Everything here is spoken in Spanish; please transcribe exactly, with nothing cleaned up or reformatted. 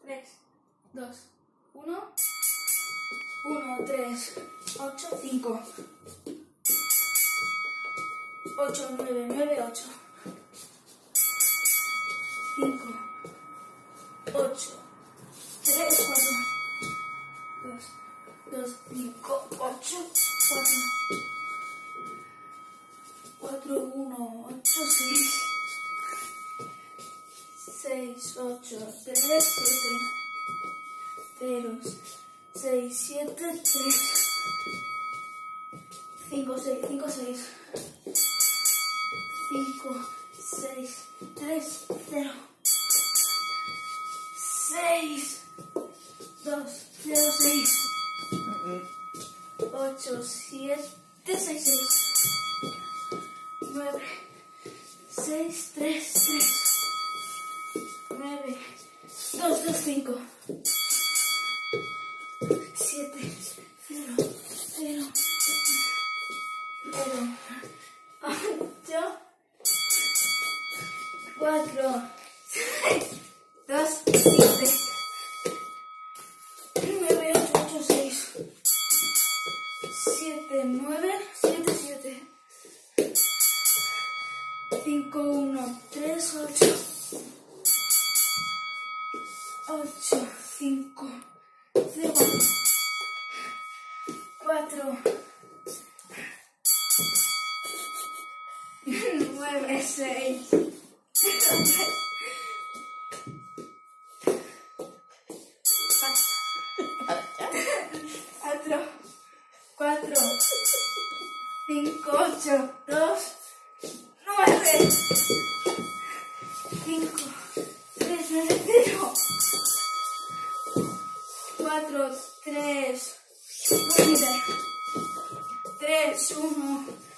tres, dos, uno, uno, tres, ocho, cinco, ocho, nueve, nueve, ocho, cinco, ocho, tres, cuatro, dos, dos, cinco, ocho, cuatro, cuatro, uno, ocho, seis, seis, ocho, tres, siete, cero, seis, siete, tres, cinco, seis, cinco, seis, cinco, seis, tres, cero, seis, dos, cero, seis, ocho, siete, seis, seis, nueve, seis, tres, tres, nueve, dos, dos, cinco, siete, cero, cero, cero, ocho, cuatro, seis, dos, siete, nueve, ocho, ocho, seis, siete, nueve, siete, siete, cinco, uno, tres, ocho, ocho, cinco, cero, cuatro, nueve, seis, cuatro, cuatro, cinco, ocho, dos, nueve, cinco, tres, nueve, cero, cuatro, tres, nueve, tres, uno,